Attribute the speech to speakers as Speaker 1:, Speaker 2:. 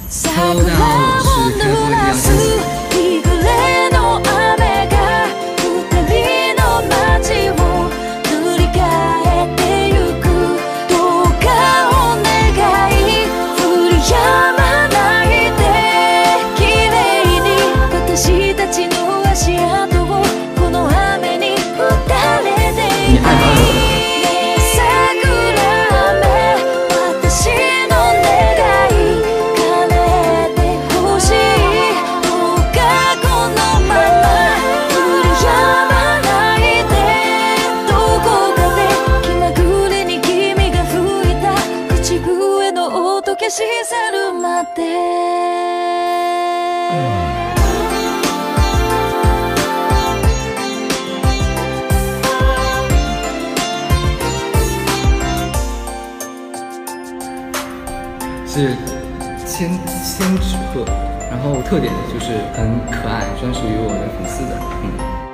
Speaker 1: Hello， 大家好，我是开播易烊千玺。你爱吗？
Speaker 2: 消し去るまで
Speaker 1: 是千纸鹤，然后特点就是很可爱，专属于我们粉丝的。